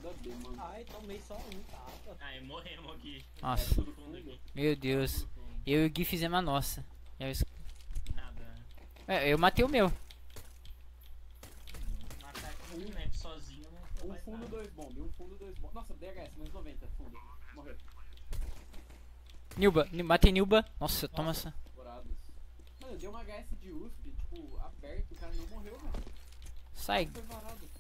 nada a ver, mano. Ai, tomei só um, tá? Ai, morremos aqui. Nossa. Todo mundo aqui. Meu Deus. Eu e o Gui fizemos a nossa. Nada. Eu matei o meu. Matar com um map sozinho não Um faz fundo, nada. 2 bomb. Um fundo, 2 bomb. Nossa, DHS, menos 90. Fundo. Morreu. Nilba. Matei Nilba. Nossa, toma essa. Dourados. Mano, eu dei uma HS de USP, tipo, aberto. O cara não morreu, velho. Sai. Foi varado.